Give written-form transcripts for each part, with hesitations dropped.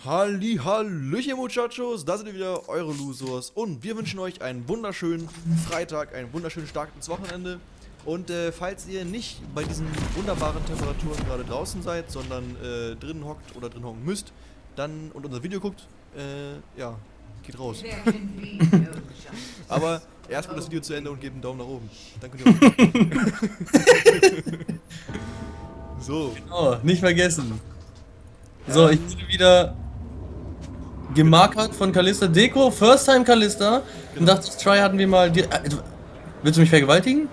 Hallöchen Muchachos, da sind wieder eure Losers und wir wünschen euch einen wunderschönen Freitag, einen wunderschönen Start ins Wochenende. Und falls ihr nicht bei diesen wunderbaren Temperaturen gerade draußen seid, sondern drinnen hockt oder drin hocken müsst, dann und unser Video guckt, ja, geht raus. Aber erst mal das Video zu Ende und gebt einen Daumen nach oben. Dann könnt ihr auch. So. Oh, nicht vergessen. So, ich wurde wieder gemarkert von Kalista Deko, First Time Kalista. Und dachte, Try hatten wir mal. Willst du mich vergewaltigen?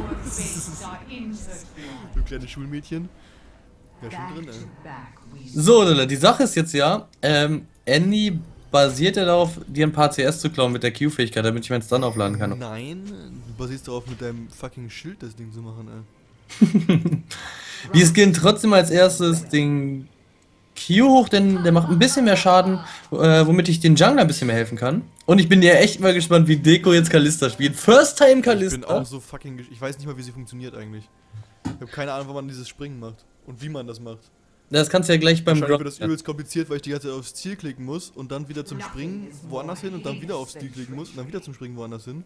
Du kleines Schulmädchen. Ja, schon drin, ey. So, Lilla, die Sache ist jetzt ja, Annie basiert ja darauf, dir ein paar CS zu klauen mit der Q-Fähigkeit, damit ich meinen Stun aufladen kann. Nein, du basierst darauf, mit deinem fucking Schild das Ding zu machen, ey. Wir skillen trotzdem als erstes den Q hoch, denn der macht ein bisschen mehr Schaden, womit ich den Jungler ein bisschen mehr helfen kann. Und ich bin ja echt mal gespannt, wie Deko jetzt Kalista spielt. First Time Kalista. Ich bin auch so fucking ich weiß nicht mal, wie sie funktioniert eigentlich. Ich habe keine Ahnung, wann man dieses Springen macht und wie man das macht. Das kannst du ja gleich beim Drop. Wird das übelst kompliziert, weil ich die ganze Zeit aufs Ziel klicken muss und dann wieder zum Springen woanders hin und dann wieder aufs Ziel klicken muss und dann wieder zum Springen woanders hin.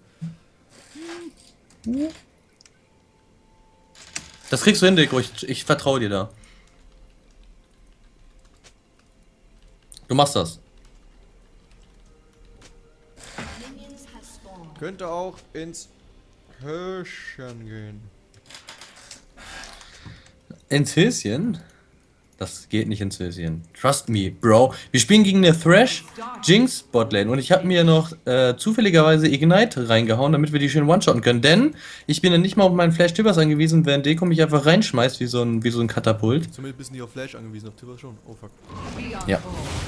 Das kriegst du hin, Deko. Ich vertraue dir da. Du machst das. Könnte auch ins Höschen gehen. Ins Höschen? Das geht nicht ins Höschen. Trust me, Bro. Wir spielen gegen eine Thresh Jinx Botlane und ich habe mir noch zufälligerweise Ignite reingehauen, damit wir die schön one-shotten können. Denn ich bin ja nicht mal auf meinen Flash Tibbers angewiesen, während Deko mich einfach reinschmeißt wie so ein Katapult. Zumindest bist du nicht auf Flash angewiesen, auf Tibbers schon. Oh fuck. Ja.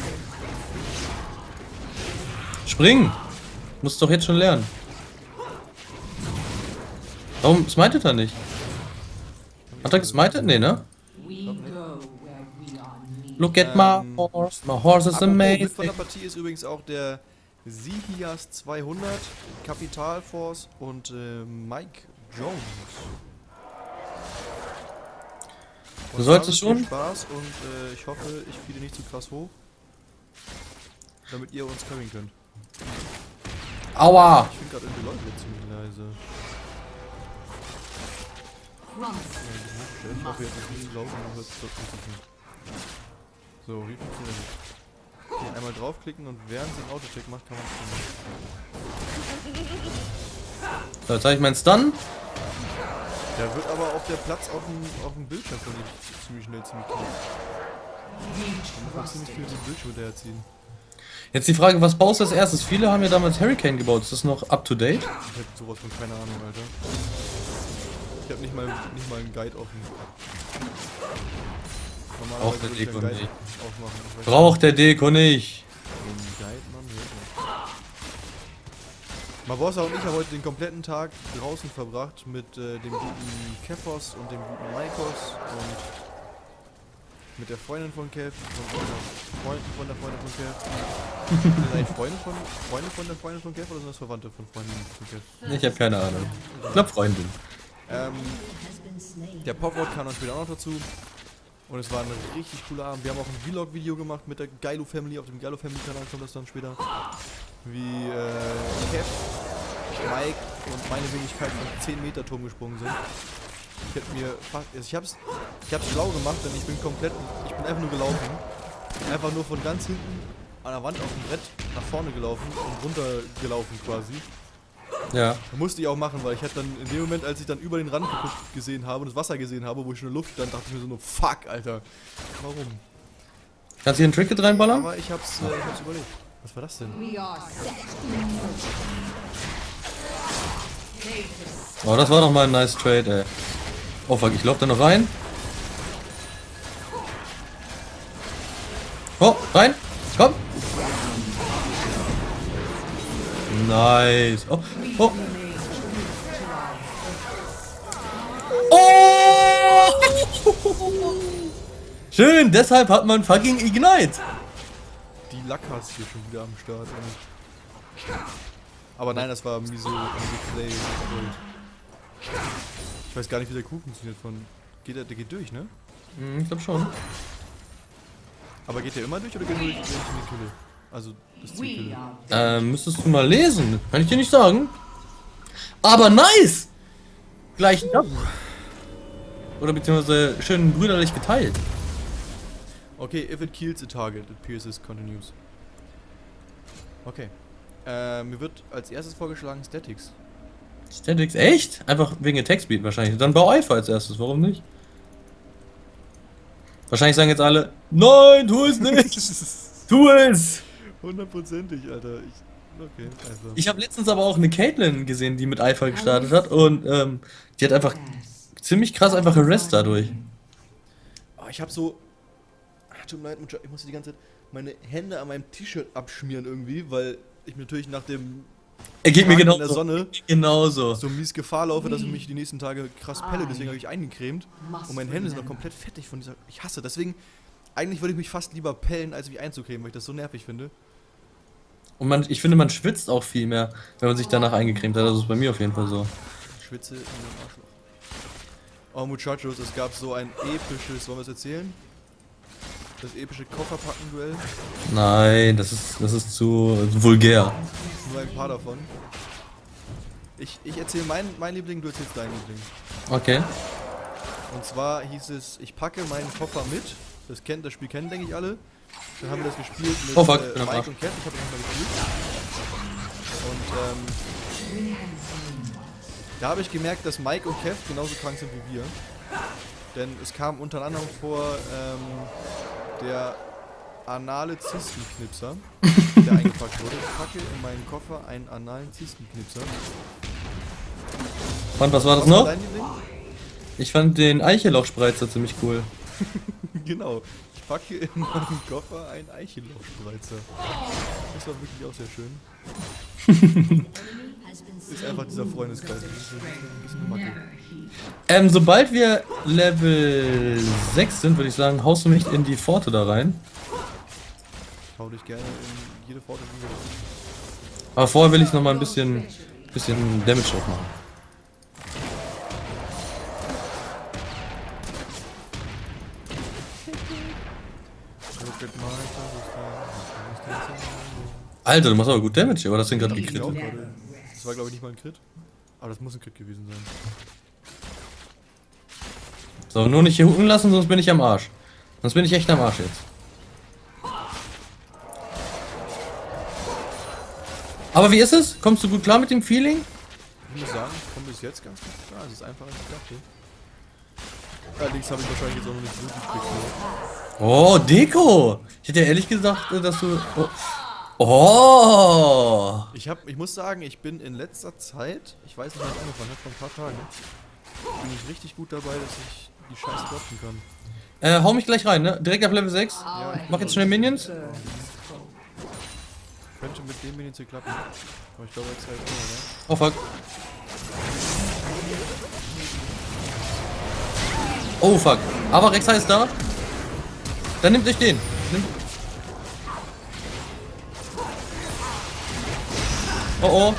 Springen! Musst doch jetzt schon lernen. Warum smitet er nicht? Hat er gesmitet? Nee, ne? Look at my horse. My horse is amazing. Mit von der Partie ist übrigens auch der Sihias 200, Capital Force und Mike Jones. Und du solltest schon. Spaß und ich hoffe, ich fiele nicht zu krass hoch, damit ihr uns carryen könnt. Aua! Ich finde gerade irgendwie Leute ziemlich leise. Ich hoffe jetzt nicht laufen, dann hört es trotzdem zu viel. So, wie funktioniert das? Okay, einmal draufklicken und während es den Autocheck macht, kann man es tun. So, jetzt habe ich meinen Stun. Da wird aber auch der Platz auf dem Bildschirm von ihm ziemlich schnell ziemlich klein. Da muss man ziemlich viel den Bildschirm hinterherziehen. Jetzt die Frage, was baust du als erstes? Viele haben ja damals Hurricane gebaut. Ist das noch up to date? Ich hätte sowas von keine Ahnung, Alter. Ich hab nicht mal einen Guide offen. Braucht der Deko nicht. Braucht der Deko nicht. Mabossa und ich haben heute den kompletten Tag draußen verbracht mit dem guten Kefos und dem guten Maikos und mit der Freundin von Kev und Freunden von der Freundin von Kev. Sind das eigentlich Freunde von der Freundin von Kev oder sind das Verwandte von Freundinnen von Kev? Ich habe keine Ahnung. Ich glaube Freundin. Der Popwort kam dann später auch noch dazu. Und es war ein richtig cooler Abend. Wir haben auch ein Vlog-Video gemacht mit der Geilo Family. Auf dem Geilo Family Kanal kommt das dann später. Wie Kev, Mike und meine Wenigkeit von 10 Meter Turm gesprungen sind. Ich hätte mir fast. Ich hab's schlau gemacht, denn ich bin einfach nur gelaufen. Einfach nur von ganz hinten an der Wand auf dem Brett nach vorne gelaufen und runtergelaufen quasi. Ja. Musste ich auch machen, weil ich hätte dann in dem Moment, als ich dann über den Rand gesehen habe und das Wasser gesehen habe, wo ich schon in der Luft stand, dachte ich mir so nur, fuck, Alter. Warum? Kannst du hier einen Trinket reinballern? Aber ich hab's überlegt. Was war das denn? Oh, das war doch mal ein nice Trade, ey. Oh fuck, ich lauf da noch rein. Oh, rein. Komm. Nice. Oh, oh. Oh! Schön, deshalb hat man fucking Ignite. Die Lackers hier schon wieder am Start. Aber nein, das war Miso Play. Ich weiß gar nicht, wie der Kuh funktioniert von. Der geht durch, ne? Ich glaube schon. Aber geht der immer durch oder geht nur durch die Kille? Also, das Zielkille. Müsstest du mal lesen. Kann ich dir nicht sagen. Aber nice! Gleich ab. Oder beziehungsweise schön brüderlich geteilt. Okay, if it kills a target, it pierces continues. Okay. Mir wird als erstes vorgeschlagen Statics. Statics, echt? Einfach wegen Attack Speed wahrscheinlich. Dann bau Alpha als erstes, warum nicht? Wahrscheinlich sagen jetzt alle, nein, tu es nicht! Tu es! 100%ig, Alter. Okay, also. Ich habe letztens aber auch eine Caitlyn gesehen, die mit Alpha gestartet hat und die hat einfach ziemlich krass einfach Arrest dadurch. Oh, ich habe so... Tut mir leid, ich musste die ganze Zeit meine Hände an meinem T-Shirt abschmieren irgendwie, weil ich mir natürlich nach dem Er geht mir in der genauso. Sonne Genauso. so mies Gefahr laufe, dass ich mich die nächsten Tage krass pelle, deswegen habe ich eingecremt und meine Hände sind noch komplett fettig von dieser... Ich hasse, deswegen... Eigentlich würde ich mich fast lieber pellen, als mich einzucremen, weil ich das so nervig finde. Und ich finde, man schwitzt auch viel mehr, wenn man sich danach eingecremt hat. Das ist bei mir auf jeden Fall so. Ich schwitze in den Arschloch. Oh, Muchachos, es gab so ein episches... Wollen wir es erzählen? Das epische Kofferpacken-Duell. Nein, das ist zu vulgär. Nur ein paar davon. Ich erzähle mein Liebling, du erzählst deinen Liebling. Okay. Und zwar hieß es, ich packe meinen Koffer mit. Das Spiel kennen, denke ich, alle. Dann haben wir das gespielt mit Oh fuck, Mike und Cat. Ich habe das mal gespielt. Und da habe ich gemerkt, dass Mike und Kev genauso krank sind wie wir. Denn es kam unter anderem vor der anale Zistenknipser, der eingepackt wurde. Ich packe in meinen Koffer einen analen Zistenknipser. Und was war das Was war noch? dein Liebling? Ich fand den Eichellochspreizer ziemlich cool. Genau. Ich packe in meinen Koffer einen Eichellochspreizer. Das war wirklich auch sehr schön. Ist einfach dieser Freundeskreis. Das ist ein bisschen Macke. Sobald wir Level 6 sind, würde ich sagen, haust du mich in die Pforte da rein. Hau dich gerne in jede Pforte, die du willst. Aber vorher will ich noch mal ein bisschen Damage drauf machen. Alter, du machst aber gut Damage, aber das sind gerade gekrittet. Das war glaube ich nicht mal ein Crit. Aber das muss ein Crit gewesen sein. So, nur nicht hier hucken lassen, sonst bin ich am Arsch. Sonst bin ich echt am Arsch jetzt. Aber wie ist es? Kommst du gut klar mit dem Feeling? Ich muss sagen, ich komme bis jetzt ganz gut klar. Es ist einfach als ich dachte. Allerdings habe ich wahrscheinlich jetzt auch noch nicht wirklich Glück. Oh, Deko! Ich hätte ja ehrlich gesagt, dass du... Oh! Ich muss sagen, ich bin in letzter Zeit, ich weiß nicht, wann es angefangen hat, vor ein paar Tagen, bin ich richtig gut dabei, dass ich die Scheiße droppen kann. Hau mich gleich rein, ne? Direkt auf Level 6. Ja, Mach jetzt schnell Minions. könnte mit dem Minions hier klappen. Aber ich glaube, jetzt halt immer, ne? Oh fuck. Oh fuck. Aber Rexa ist da. Dann nimmt euch den. Oh oh.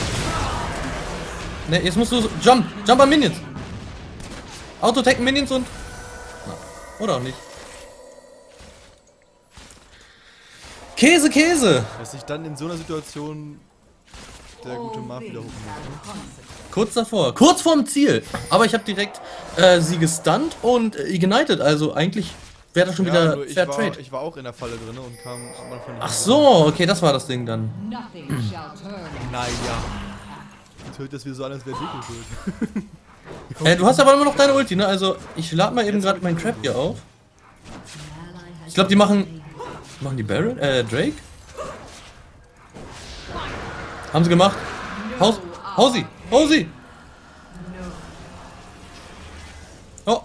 Ne, jetzt musst du Jump an Minions. Auto-tacken Minions und... Na, oder auch nicht. Käse! Dass sich dann in so einer Situation der gute Marv wieder holen muss. Ne? Kurz davor. Kurz vorm Ziel. Aber ich habe direkt sie gestunt und ignited. Also eigentlich wäre das schon wieder nur Fair Trade. ich war auch in der Falle drin und kam am Anfang nicht Ach mehr so, okay, das war das Ding dann. Naja. Jetzt hört das wieder so an, als wäre Deko schuld. Du hast aber immer noch deine Ulti, ne? Also ich lade mal eben gerade meinen Trap hier auf. Ich glaube, die machen die Baron? Drake? Haben sie gemacht? Hau sie! Oh!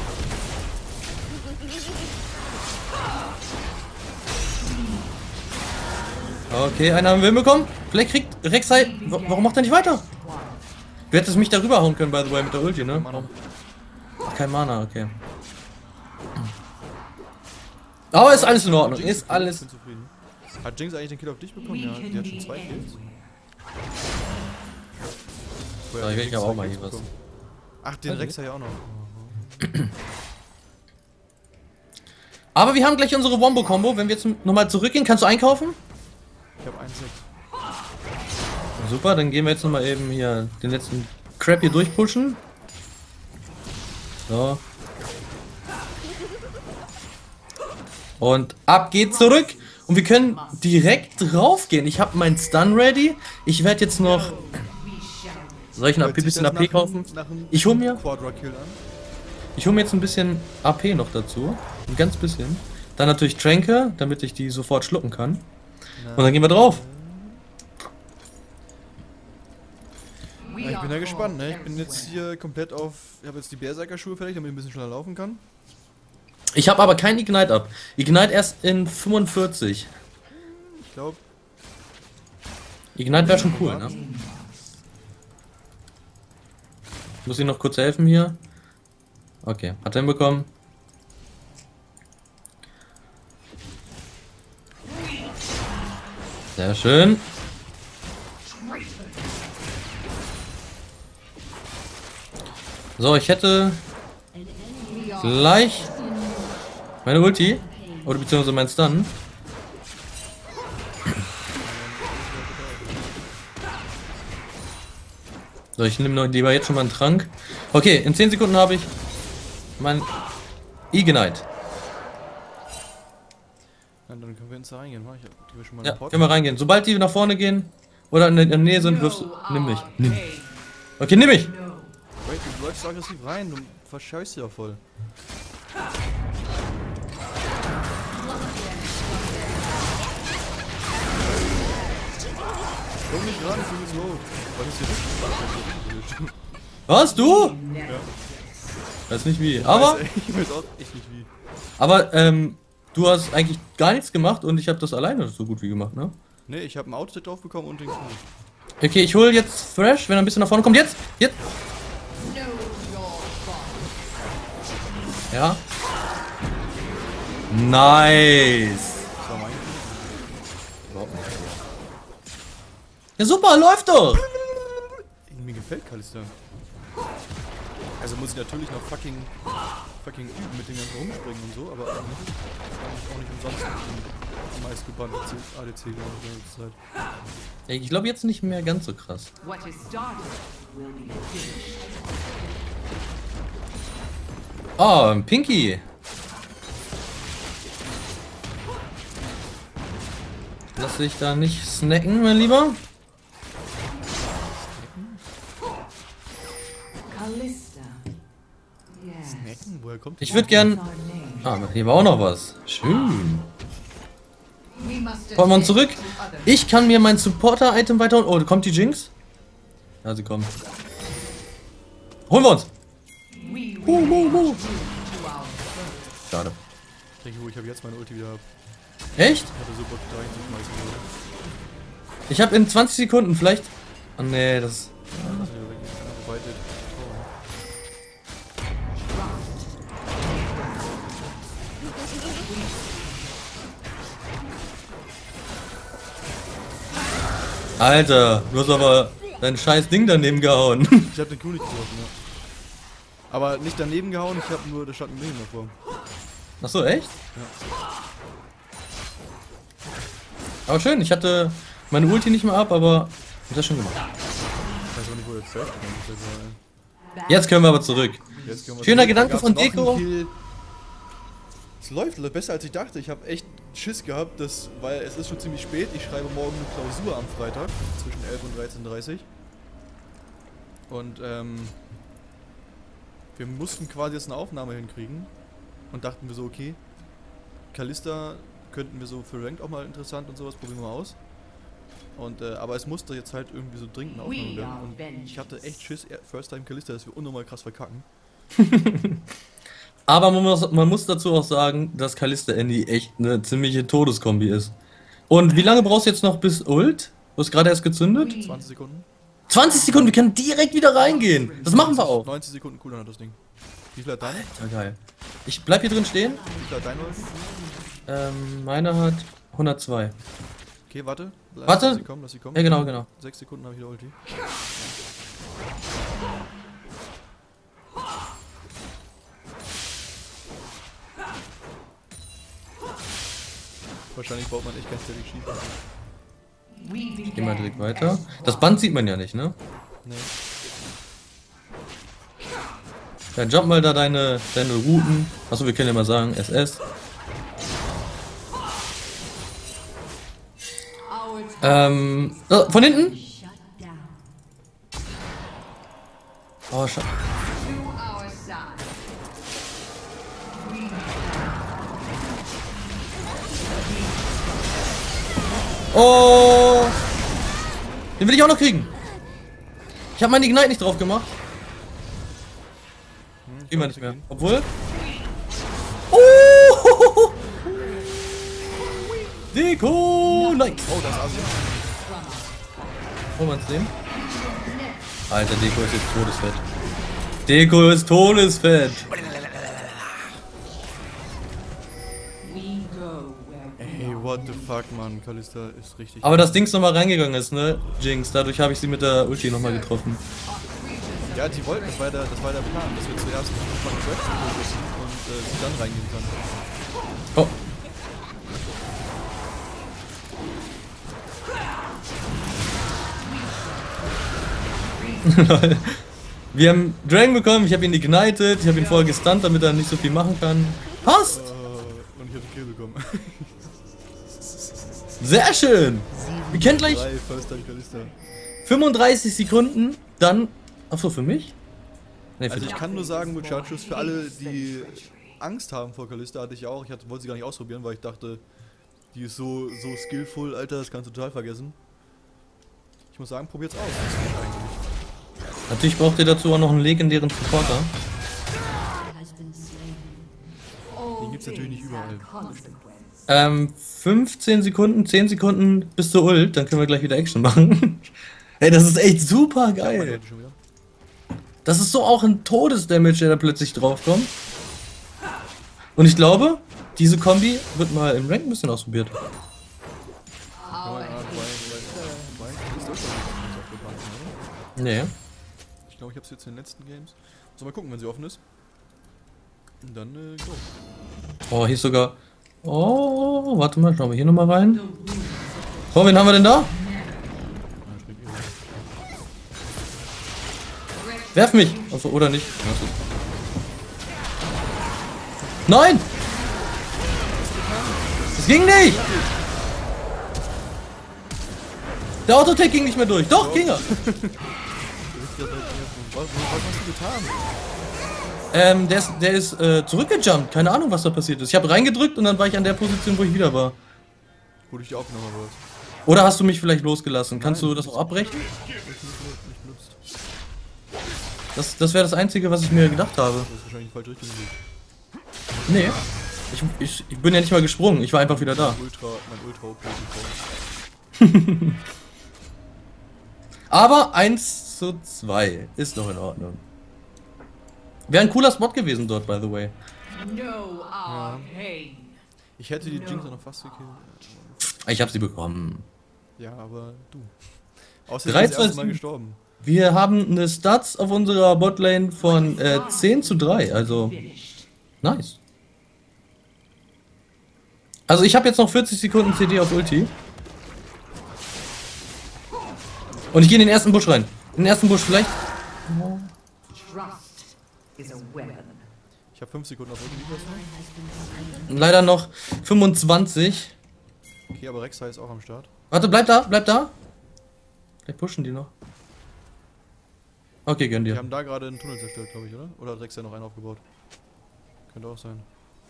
Okay, einen haben wir hinbekommen. Vielleicht kriegt Rek'Sai... Warum macht er nicht weiter? Du hättest mich darüber hauen können, by the way, mit der Ulti, ne? Ach, kein Mana, okay. Aber ist alles in Ordnung, Jinx ist alles... Ich bin zufrieden. Hat Jinx eigentlich den Kill auf dich bekommen? Ja, die hat schon 2 Kills. Ja, ich habe auch mal hier was. Ach, den Rexa ja auch noch. Aber wir haben gleich unsere Wombo-Kombo. Wenn wir jetzt nochmal zurückgehen, kannst du einkaufen? Ich habe 1,6. Super, dann gehen wir jetzt nochmal eben hier den letzten Crap hier durchpushen. So. Und ab geht's zurück. Und wir können direkt drauf gehen. Ich habe meinen Stun ready. Ich werde jetzt noch... Soll ich ein bisschen AP kaufen? Ich hole mir jetzt ein bisschen AP noch dazu. Ein ganz bisschen. Dann natürlich Tränke, damit ich die sofort schlucken kann. Und dann gehen wir drauf. Ja, ich bin ja gespannt, ne? Ich bin jetzt hier komplett auf... Ich habe jetzt die Berserker-Schuhe fertig, damit ich ein bisschen schneller laufen kann. Ich habe aber kein Ignite ab. Ignite erst in 45. Ich glaube... Ignite wäre schon cool, ne? Muss ich noch kurz helfen hier? Okay, hat er hinbekommen. Sehr schön. So, ich hätte gleich meine Ulti oder beziehungsweise mein Stun. So, ich nehme lieber jetzt schon mal einen Trank. Okay, in 10 Sekunden habe ich mein Ignite. Ja, dann können wir ins reingehen, wa? Ja, können wir reingehen. Sobald die nach vorne gehen oder in der Nähe sind, wirfst du. Nimm mich. Nimm. Okay, nimm mich. Wait, du läufst aggressiv rein, du verscheußt ja voll. Komm nicht ran, ich bin jetzt low. Was ist hier nicht? Was, du? Ja. Weiß nicht wie. Aber, Ich weiß auch echt nicht wie. aber, du hast eigentlich gar nichts gemacht und ich habe das alleine so gut wie gemacht, ne? Ne, ich habe ein Outset drauf bekommen und den Knie. Okay, ich hole jetzt Thresh, wenn er ein bisschen nach vorne kommt. Jetzt! Jetzt! Ja. Nice! Das war mein Knie. Überhaupt nicht. Ja, super, läuft doch! Mir gefällt Kalista. Also muss ich natürlich noch fucking üben mit dem ganzen Rumspringen und so, aber eigentlich auch nicht umsonst am meisten gebannte ADC glaube ich die ganze Zeit. Ich glaube jetzt nicht mehr ganz so krass. Oh, ein Pinky! Lass dich da nicht snacken, mein Lieber. Snacken? Woher kommt Ich würde gern... Ah, hier war auch noch was. Schön. Kommen wir zurück. Ich kann mir mein Supporter-Item weiterholen. Oh, kommt die Jinx? Ja, sie kommt. Holen wir uns! Schade. Ich denke, ich habe jetzt meine Ulti wieder. Echt? Ich hatte so Bock, da reinzuschmeißen. Ich habe in 20 Sekunden vielleicht... Oh nee, das... Alter, du hast aber dein scheiß Ding daneben gehauen. Ich hab den Kuh nicht getroffen, ja. Aber nicht daneben gehauen, ich hab nur, da stand ein Leben davor. Achso, echt? Ja. Aber schön, ich hatte meine Ulti nicht mehr ab, aber ich hab das schon gemacht. Ich weiß auch nicht, wo der Zwerg ist. Jetzt können wir aber zurück. Schöner Gedanke von Da gab's noch Deko. einen Kill. Es läuft besser als ich dachte. Ich habe echt Schiss gehabt, weil es ist schon ziemlich spät. Ich schreibe morgen eine Klausur am Freitag zwischen 11 und 13:30 Uhr. Und wir mussten quasi jetzt eine Aufnahme hinkriegen. Und dachten wir so, okay, Kalista könnten wir so für Ranked auch mal interessant und sowas, probieren wir mal aus. Und, aber es musste jetzt halt irgendwie so dringend eine Aufnahme werden. Und ich hatte echt Schiss, First Time Kalista, dass wir unnormal krass verkacken. Aber man muss dazu auch sagen, dass Kalista Andy echt eine ziemliche Todeskombi ist. Und wie lange brauchst du jetzt noch bis Ult? Du hast gerade erst gezündet? 20 Sekunden. 20 Sekunden, wir können direkt wieder reingehen. Das machen wir auch. 90 Sekunden Cooldown hat das Ding. Wie viel hat deine? Ja, geil. Ich bleib hier drin stehen. Wie viel hat deine Ulti? Meine hat 102. Okay, warte. Warte. Lass sie kommen, lass sie kommen. Ja, genau. 6 Sekunden habe ich wieder Ulti. Wahrscheinlich baut man echt ganz Static schief. Ich geh mal direkt weiter. Das Band sieht man ja nicht, ne? Nee. Ja, jump mal da deine Routen. Achso, wir können ja mal sagen, SS. Von hinten? Oh, schade. Oh! Den will ich auch noch kriegen. Ich habe meinen Ignite nicht drauf gemacht. Immer nicht mehr. Obwohl. Oh! Deko! Nice! Oh, das ist Asien. Wollen wir uns nehmen? Alter, Deko ist jetzt todesfett. Deko ist todesfett. Ey, what the fuck, Mann. Kalista ist richtig. Aber das Dings nochmal reingegangen ist, ne? Jinx, dadurch habe ich sie mit der Ulti nochmal getroffen. Ja, die wollten, das war der Plan, dass wir zuerst von Trap und sie dann reingehen können. Oh. Wir haben Dragon bekommen, ich habe ihn ignited, ich habe ihn vorher gestunt, damit er nicht so viel machen kann. Passt! Und ich habe den Kill bekommen. Sehr schön! Wir kennen gleich 35 Sekunden, dann... Achso, für mich? Nee, für Also dich. ich kann nur sagen, Muchachos, für alle, die Angst haben vor Kalista, hatte ich auch. Wollte sie gar nicht ausprobieren, weil ich dachte, die ist so skillful, Alter, das kannst du total vergessen. Ich muss sagen, probiert's aus. Das geht eigentlich. Natürlich braucht ihr dazu auch noch einen legendären Supporter. Den gibt's natürlich nicht überall. 15 Sekunden, 10 Sekunden bis zur Ult, dann können wir gleich wieder Action machen. Ey, das ist echt super geil. Das ist so auch ein Todesdamage, der da plötzlich draufkommt. Und ich glaube, diese Kombi wird mal im Rank ein bisschen ausprobiert. Nee. Ich glaube, ich habe es jetzt in den letzten Games. So, mal gucken, wenn sie offen ist. Und dann, go. Oh, hier ist sogar... Oh, warte mal, schauen wir hier nochmal rein. Oh, wen haben wir denn da? Werf mich! Also, oder nicht? Nein! Das ging nicht! Der Autotech ging nicht mehr durch. Doch, ging er! Was hast du getan? Der ist zurückgejumpt. Keine Ahnung, was da passiert ist. Ich habe reingedrückt und dann war ich an der Position, wo ich wieder war. Wo du dich aufgenommen hast. Oder hast du mich vielleicht losgelassen? Kannst du das auch abbrechen? Das wäre das Einzige, was ich mir gedacht habe. Das ist wahrscheinlich die falsche Richtung gewesen. Nee. Ich bin ja nicht mal gesprungen. Ich war einfach wieder da. Mein Ultra OP. Aber 1:2 ist noch in Ordnung. Wäre ein cooler Spot gewesen dort, by the way. Ja. Ich hätte die Jinx auch noch fast gekillt. Ich habe sie bekommen. Ja, aber du. Außerdem ist das erste Mal 3:2. gestorben. Wir haben eine Stats auf unserer Botlane von 10:3, also nice. Also ich habe jetzt noch 40 Sekunden CD auf Ulti. Und ich gehe in den ersten Busch rein. In den ersten Busch vielleicht. Ich habe 5 Sekunden auf Ulti. Leider noch 25. Okay, aber Rek'Sai ist auch am Start. Warte, bleib da, bleib da. Vielleicht pushen die noch. Okay, gönn Die dir. haben da gerade einen Tunnel zerstört, glaube ich, oder? Oder hat Rek'Sai noch einen aufgebaut? Könnte auch sein.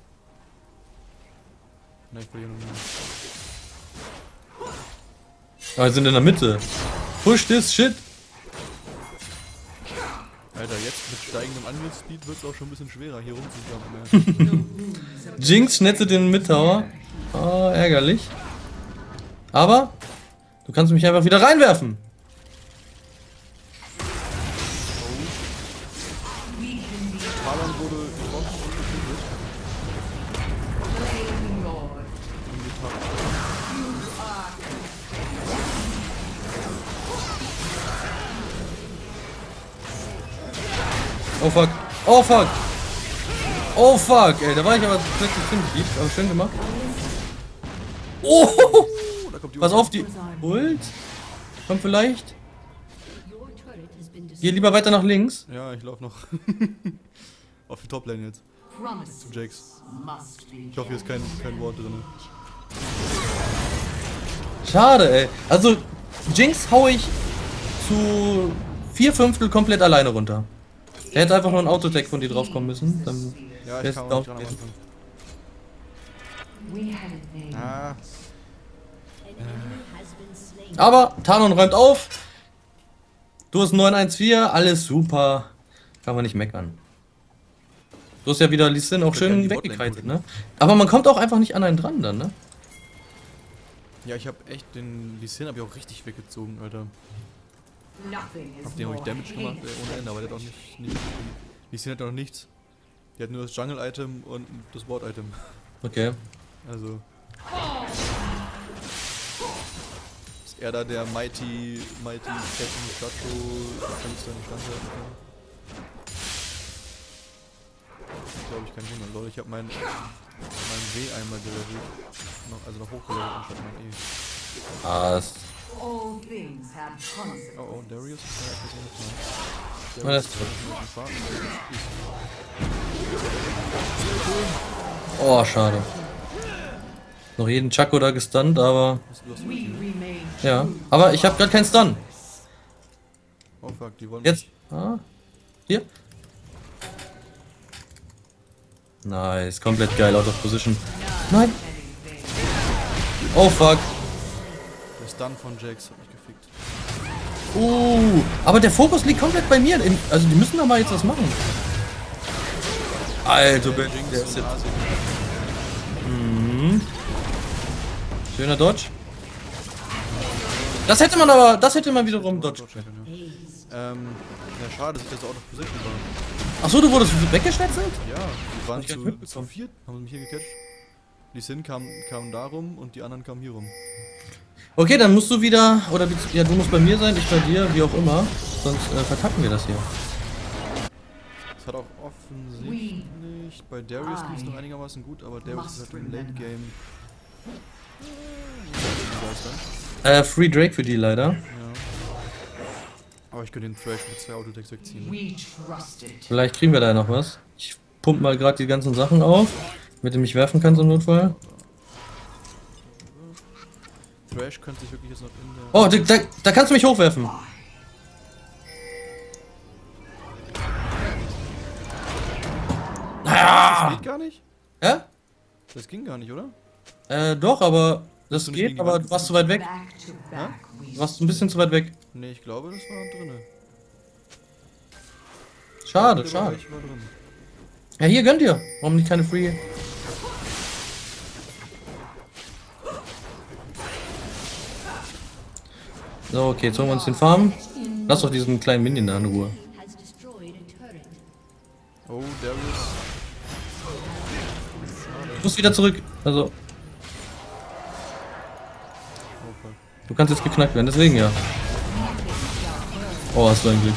Ne, ich verliere noch nicht. Ah, wir sind in der Mitte. Push this shit. Alter, jetzt mit steigendem Angriffsspeed wird es auch schon ein bisschen schwerer, hier rumzukommen. Jinx schnetzelt den Mid-Tower. Oh, ärgerlich. Aber du kannst mich einfach wieder reinwerfen. Talon wurde getroffen und getötet. Oh fuck. Oh fuck. Oh fuck, ey, da war ich aber plötzlich ziemlich lieb, aber schön gemacht. Oh! Da kommt die Pass Ulti. auf, die Ult. Kommt vielleicht. Geh lieber weiter nach links. Ja, ich lauf noch. Auf die Toplane jetzt. Zu Jax. Ich hoffe, hier ist kein Wort drin. Schade, ey. Also, Jinx hau ich zu 4/5 komplett alleine runter. Er hätte einfach nur ein Autotech von dir draufkommen müssen. Dann Ja, ich wär's kann auch down nicht ran am gewesen. Anfang. Ah, Aber Talon räumt auf. Du hast 914, alles super. Kann man nicht meckern. Du hast ja wieder Lee Sin auch Ich würd gerne schön die Botlane weggekitet, pushen. ne? Aber man kommt auch einfach nicht an einen dran dann, ne? ja, ich hab echt den Lee Sin hab ich auch richtig weggezogen, Alter. Auf den hab ich Damage gemacht, ohne Ende, aber der hat auch nicht Lee Sin hat auch noch nichts. Der hat nur das Jungle-Item und das Ward-Item. Okay. Also. Ist er da der Mighty Captain Chacho, kann ich seine Stand halten kann? Glaube ich, kein Wunder. Lol, ich habe meinen W einmal gelevelt. Also noch hochgelevelt anstatt mein E. Was? Oh, Darius ist ja etwas ungetan. Oh, das ist Oh, schade. Noch jeden Chaco da gestunt, aber. Du hast Ulti, ne? Ja. Aber ich habe gerade keinen Stun. Oh fuck, die wollen Jetzt. Ah. Hier. Nice. Komplett geil, out of position. Nein. Oh fuck. Der Stun von Jax hat mich gefickt. Aber der Fokus liegt komplett bei mir. Also die müssen doch mal jetzt was machen. Alter, der Jinx ist und jetzt. Asi. Schöner Dodge. Das hätte man wiederum dodge können. Ja, schade, dass ich das so out of position war. Achso, du wurdest weggeschnetzelt? Ja, die waren ich gar nicht zu mitbekommen. viert, haben sie mich hier gecatcht. Lee Sin kam da rum und die anderen kamen hier rum. Okay, dann musst du wieder, oder ja, du musst bei mir sein, ich bei dir, wie auch immer. Sonst verkacken wir das hier. Das hat auch offensichtlich. Bei Darius ging es noch einigermaßen gut, aber Darius ist halt im Late Game. Free Drake für die leider. Ja. Aber ich könnte den Thrash mit 2 Autotechs wegziehen. Ne? Vielleicht kriegen wir da noch was. Ich pump mal gerade die ganzen Sachen auf, damit du mich werfen kannst im Notfall. Thrash könnte sich wirklich jetzt noch in der. Oh, da kannst du mich hochwerfen. Das geht gar nicht? Ja? Das ging gar nicht, oder? Doch, aber das du nicht gegen geht, die aber Wand du warst zu weit weg. Ja? Du warst ein bisschen zu weit weg. Ne, ich glaube, das war drinne. Schade, Ich schade. war drin. Ja, hier gönnt ihr. Warum nicht keine Free? So, okay, jetzt holen wir uns den Farm. Lass doch diesen kleinen Minion da in Ruhe. Oh, Darius. Du musst wieder zurück. Also, Oh, fuck. du kannst jetzt geknackt werden, deswegen ja. Oh, hast du ein Glück.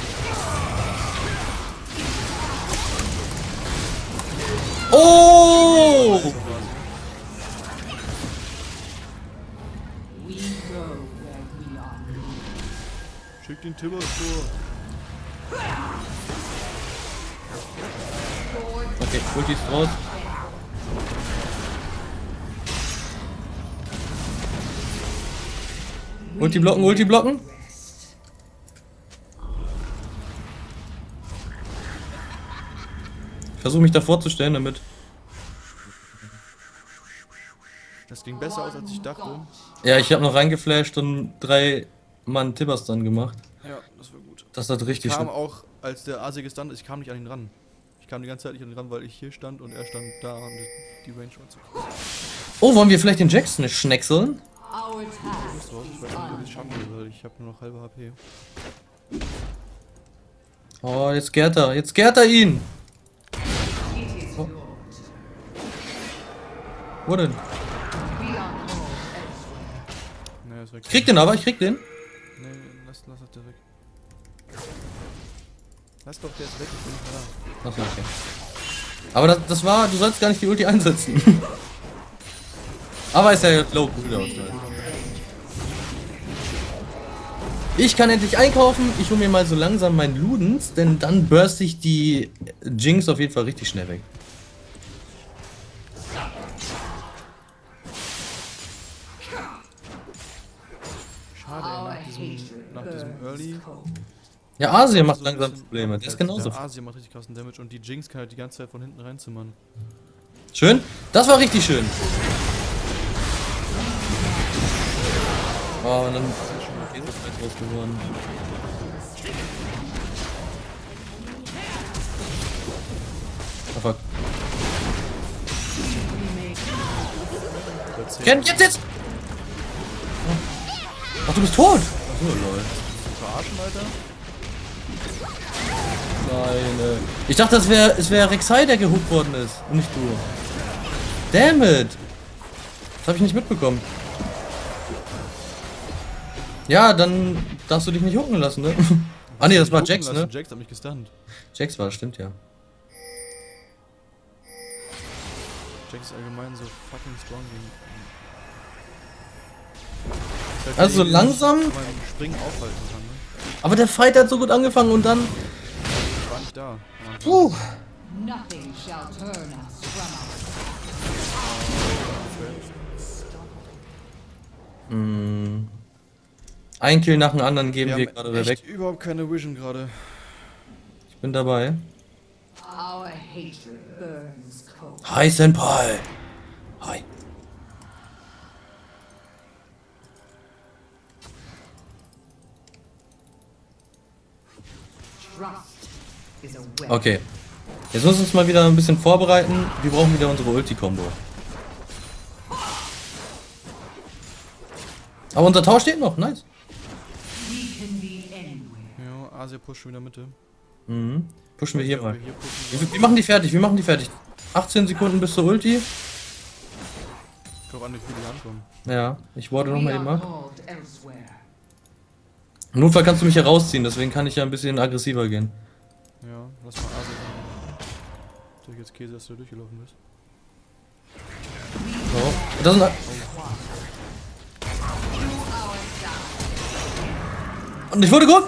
Oh! Schick den Tibbers vor. Okay, Ulti ist raus. Ulti blocken, Ulti blocken. Ich versuche mich da vorzustellen, damit. Das ging besser aus, als ich dachte. Ja, ich habe noch reingeflasht und 3 Mann Tibbers dann gemacht. Ja, das war gut. Das hat richtig Ich kam schön. auch, als der Asi gestunt ist, ich kam nicht an ihn ran. Ich kam die ganze Zeit nicht an ihn ran, weil ich hier stand und er stand da und die Range war zu groß. Oh, wollen wir vielleicht den Jackson schneckseln? Ich weiß nicht, ob ich es schaffen will, weil ich habe nur noch halbe HP. Oh, jetzt gärt er ihn! Oh. Wo denn? Nee, ist weg. Ich krieg den aber, ich krieg den. Nee, lass der weg. Lass doch, der ist weg, ich bin nicht mehr da. Achso, okay. Aber das war, du sollst gar nicht die Ulti einsetzen. Aber ist ja low gut aus. Ich kann endlich einkaufen. Ich hole mir mal so langsam meinen Ludens, denn dann burst ich die Jinx auf jeden Fall richtig schnell weg. Schade, ey, nach diesem Early. Ja, Asia macht so ein langsam bisschen- Probleme. Der ist genauso. Der Asia macht richtig krassen Damage und die Jinx kann halt die ganze Zeit von hinten reinzimmern. Schön. Das war richtig schön. Oh, und dann ist schon mal Käsefleisch draus geworden. Oh fuck. Ken, jetzt! Ach, du bist tot! Achso, lol. Verarschen, Alter? Nein, ich dachte, es wäre Rek'Sai, der gehuckt worden ist. Und nicht du. Damn it! Das habe ich nicht mitbekommen. Ja, dann darfst du dich nicht hucken lassen, ne? Ah ne, das war Jax, ne? Jax hat mich gestunt. Jax war, stimmt ja. Jax ist allgemein so fucking strong gegen. Also so langsam. Weil man Springen aufhalten kann, ne? Aber der Fight hat so gut angefangen und dann. Ich war nicht da. Puh. Nothing shall turn us from Ein Kill nach dem anderen geben wir Wir gerade haben wieder weg. echt überhaupt keine Vision gerade. Ich bin dabei. our hatred burns cold. Hi Senpai. Hi. Trust is a weapon. Okay. Jetzt müssen wir uns mal wieder ein bisschen vorbereiten. Wir brauchen wieder unsere Ulti-Kombo. Aber unser Tor steht noch, nice. We can be anywhere. Ja, Asia pusht schon wieder Mitte. Mhm. Pushen wir hier Ob mal. wir hier pushen Wir machen die fertig, wir machen die fertig. 18 Sekunden bis zur Ulti. Ich glaube an, wie viele ankommen. Ja, ich warte We nochmal eben are ab. called elsewhere. Im Notfall kannst du mich hier rausziehen, deswegen kann ich ja ein bisschen aggressiver gehen. Ja, lass mal Asia machen. Natürlich jetzt Käse, dass du durchgelaufen bist. So. Das sind Und ich wurde gut.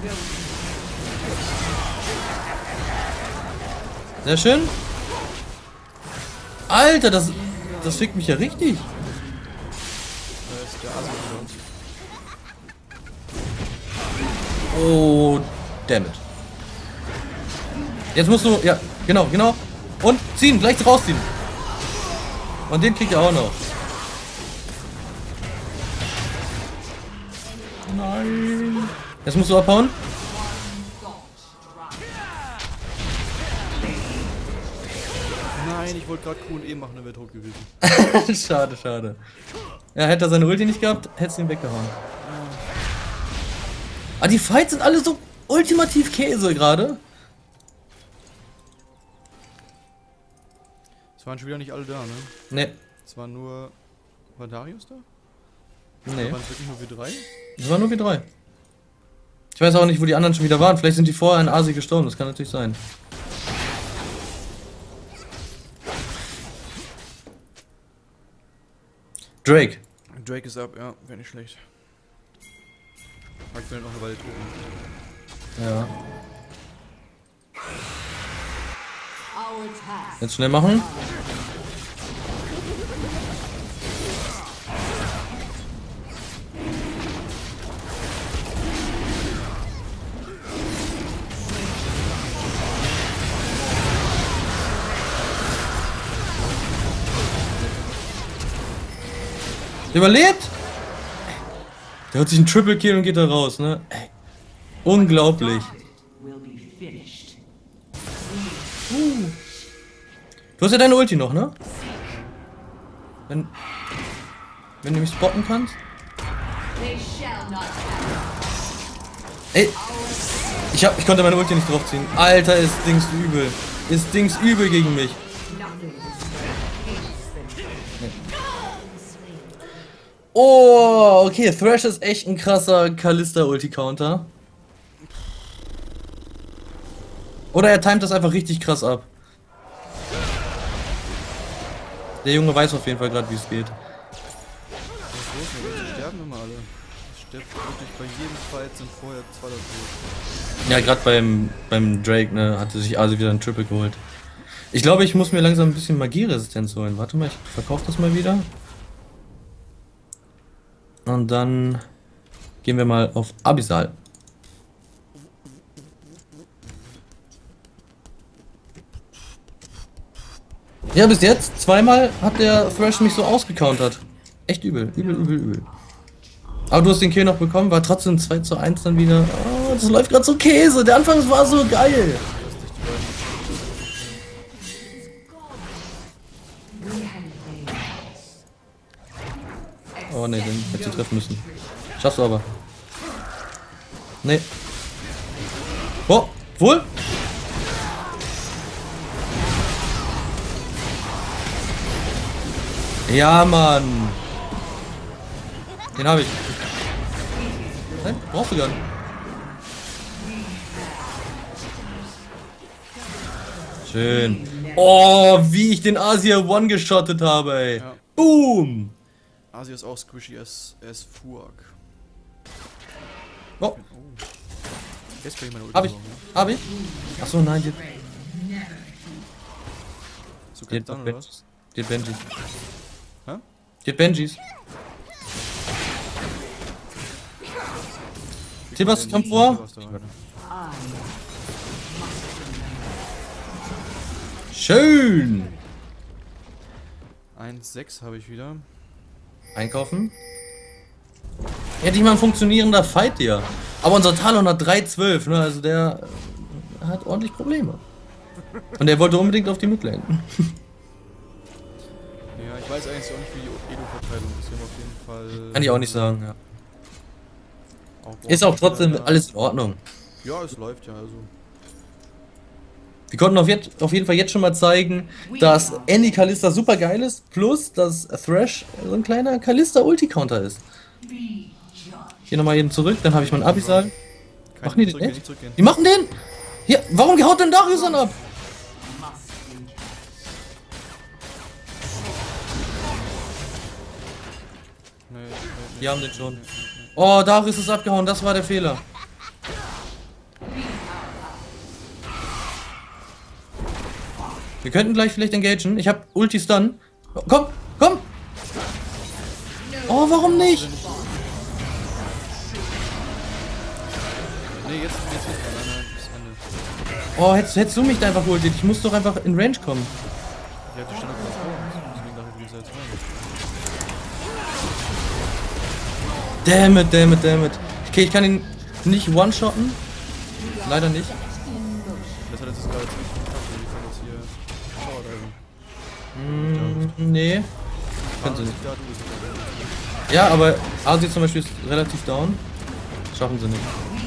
Sehr schön. Alter, das fickt mich ja richtig. Da ist der Asia wieder uns. Oh, dammit. Jetzt musst du, ja, genau. Und ziehen, gleich rausziehen. Und den kriegt er auch noch. Nein. Jetzt musst du abhauen. Nein, ich wollte gerade Q und E machen, dann wäre tot gewesen. Schade. Ja, hätte er seine Ulti nicht gehabt, hättest du ihn weggehauen. Ah, die Fights sind alle so ultimativ Käse gerade. Es waren schon wieder nicht alle da, ne? Ne, Es waren nur. War Darius da? nee. Waren es wirklich nur wir drei? Das waren nur wir drei. Ich weiß auch nicht, wo die anderen schon wieder waren. Vielleicht sind die vorher in Asi gestorben, das kann natürlich sein. Drake. Drake ist ab, ja, wäre nicht schlecht. Ich will noch eine Weile drücken. Ja. Our task. Jetzt schnell machen. Überlebt? Der hat sich einen Triple Kill und geht da raus, ne? Ey. Unglaublich. Will be finished. Du hast ja deine Ulti noch, ne? Wenn du mich spotten kannst. They shall not have. Ey. Ich konnte meine Ulti nicht draufziehen. Alter, ist Dings übel. Ist Dings übel gegen mich. Oh, okay, Thresh ist echt ein krasser Kalista-Ulti-Counter. Oder er timet das einfach richtig krass ab. Der Junge weiß auf jeden Fall gerade, wie es geht. alle. Es stirbt wirklich bei jedem Fight sind vorher 2 oder tot. Ja, gerade beim Drake, ne, hatte sich Asi wieder ein Triple geholt. Ich glaube, ich muss mir langsam ein bisschen Magieresistenz holen. Warte mal, ich verkaufe das mal wieder. Und dann gehen wir mal auf Abyssal. Ja, bis jetzt zweimal hat der Thresh mich so ausgecountert. Echt übel, übel. Aber du hast den Kill noch bekommen, war trotzdem 2:1 dann wieder. Oh, das läuft gerade so Käse. Der Anfang war so geil. Oh ne, den hättest du treffen müssen. Schaffst du aber. Nee. Oh, wohl? Ja, Mann. Den habe ich. Nein, brauchst du gar nicht. Schön. Oh, wie ich den Asia One geschottet habe, ey. Ja. Boom. Asia ist auch squishy as fuck. Oh, Jetzt kann ich meine Ulti hab ich. brauchen, ne? Hab ich? Achso, nein, die So kann ich dann, oder was? Benjis. Die Benjis. Hä? Die Benjis. Tibas, komm vor. Was da rein, ne? Schön. 1,6 habe ich wieder. Einkaufen. Hätte ich mal ein funktionierender Fight hier. Aber unser Talon hat 3,12, ne? Also der hat ordentlich Probleme. Und er wollte unbedingt auf die Midlane. Ja, ich weiß eigentlich auch nicht, wie die Edo-Verteilung ist. Wir haben auf jeden Fall. Kann ich auch nicht sagen, ja. Auch Ist auch trotzdem alles in Ordnung. Ja, es läuft ja, also. Wir konnten auf jeden Fall jetzt schon mal zeigen, dass Andy Kalista super geil ist, plus dass Thresh so ein kleiner Kalista-Ulti-Counter ist. Hier nochmal eben zurück, dann habe ich meinen Abyssal. Machen die den zurückgehen, echt? zurückgehen. Die machen den? Hier, warum haut denn Darius dann ab? Nee, Die haben den schon. Oh, Darius ist abgehauen, das war der Fehler. Wir könnten gleich vielleicht engagen. Ich habe Ulti Stun. Oh, komm, komm! Oh, warum nicht? Nee, jetzt nicht. Nein, bis Ende. Oh, hättest du mich da einfach geholt. Ich muss doch einfach in Range kommen. Ich hab die Standard vor. Deswegen dachte ich, du bist jetzt rein. Damn it. Okay, ich kann ihn nicht one-shotten. Leider nicht. Das hat jetzt gerade ziemlich gut geklappt, weil die kann das hier Power-Diven. Nee. Können sie nicht. Da, du bist nicht. Ja, aber Asi zum Beispiel ist relativ down. Schaffen sie nicht.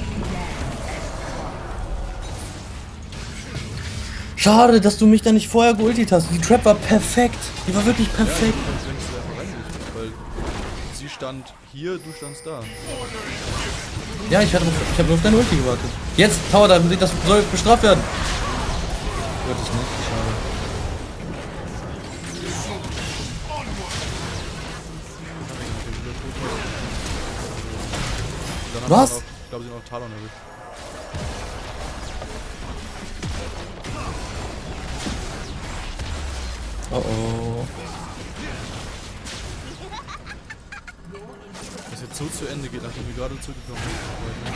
Schade, dass du mich da nicht vorher geultet hast. Die Trap war perfekt. Die war wirklich perfekt. Weil sie stand hier, du standst da. Ja, ich hab nur auf deine Ulti gewartet. Jetzt, Tower Dive, das soll bestraft werden. Wird es nicht, schade. Dann Was? Noch, ich glaube, sie haben noch Talon erwischt. Oh oh. Dass jetzt so zu Ende geht, nachdem wir gerade zurückgekommen sind.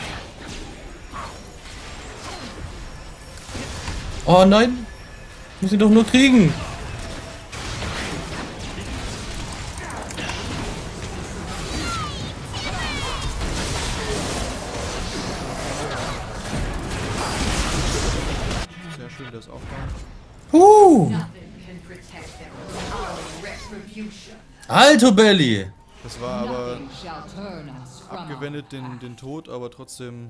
Oh nein. Ich muss ihn doch nur kriegen. Sehr schön, der ist auch da. Nothing can protect them. Our retribution. Alto Belly. Das war aber Nothing shall turn us from our abgewendet den Tod, aber trotzdem.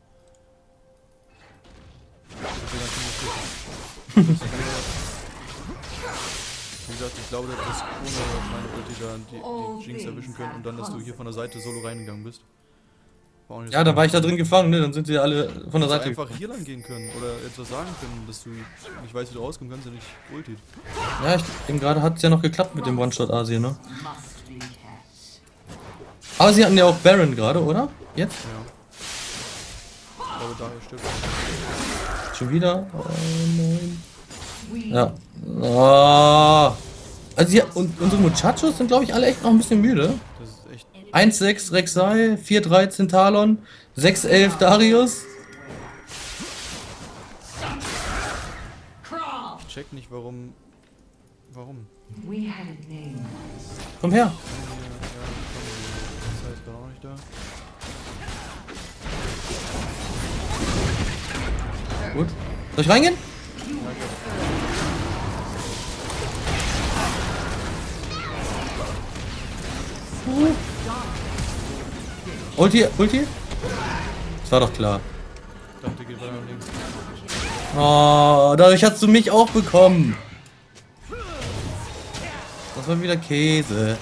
Wie gesagt, ich glaube, dass ohne meine Ulti da die Jinx erwischen können und dann, dass du hier von der Seite solo reingegangen bist. War auch nicht Ja, so da war ich da drin gefangen, ne? Dann sind sie alle von der Hättest Seite. einfach hier lang gehen können oder etwas sagen können, dass du nicht weißt, wie du rauskommst, kannst du nicht ulti. Ja, eben gerade hat es ja noch geklappt mit dem One-Shot Asien, ne? must be kept. Aber sie hatten ja auch Baron gerade, oder? Jetzt? Ja. Ich glaube, daher stirbt Schon wieder? Oh nein. Ja. Oh. Also unsere Muchachos sind, glaube ich, alle echt noch ein bisschen müde. das ist echt. 1,6 Rek'Sai, 4,13 Talon, 6,11 Darius. Crawl. Ich check nicht, warum. Warum? We had a name. Komm her. Ja, das heißt gar auch nicht da. Gut. Soll ich reingehen? Ulti, Ulti? Das war doch klar. Ich dachte, geht weiter nach links. Oh, dadurch hast du mich auch bekommen. Das war wieder Käse.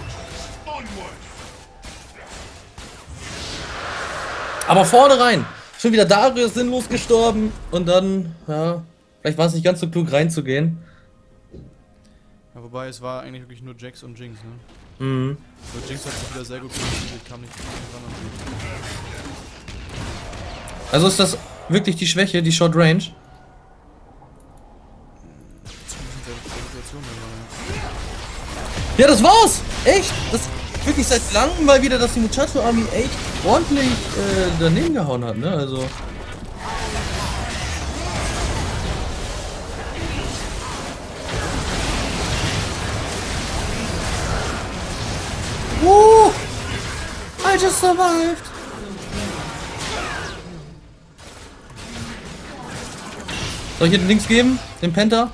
Aber vorne rein. Schon wieder Darius sinnlos gestorben. Und dann, ja, vielleicht war es nicht ganz so klug reinzugehen. Ja, wobei es war eigentlich wirklich nur Jax und Jinx, ne? Mhm. Aber Jinx hat sich wieder sehr gut positioniert, kam nicht ran an sie. Also ist das wirklich die Schwäche, die Short Range? Zumindest in der Situation, wenn Ja, das war's! Echt? Das wirklich seit langem mal wieder, dass die Muchacho Army echt ordentlich daneben gehauen hat, ne? Also. I just survived! Soll ich hier den Links geben? Den Penta?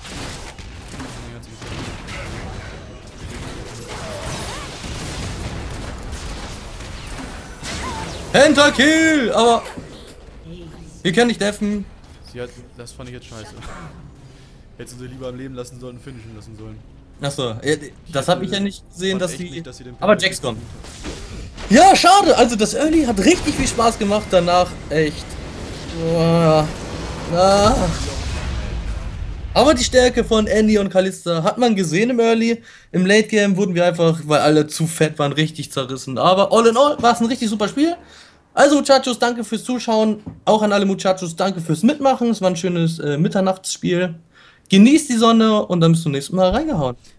Pentakill! Aber wir können nicht deffen. sie hat, das fand ich jetzt scheiße. Hätte sie lieber am Leben lassen sollen, finishen lassen sollen. Achso, das habe ich ja nicht gesehen, Fand dass echt die. nicht, dass sie den Aber Jax kommt. Ja, schade. Also das Early hat richtig viel Spaß gemacht danach. Echt. Boah. Ah. Aber die Stärke von Andy und Kalista hat man gesehen im Early. Im Late Game wurden wir einfach, weil alle zu fett waren, richtig zerrissen. Aber all in all war es ein richtig super Spiel. Also Muchachos, danke fürs Zuschauen. Auch an alle Muchachos, danke fürs Mitmachen. Es war ein schönes Mitternachtsspiel. Genießt die Sonne und dann bis zum nächsten Mal reingehauen.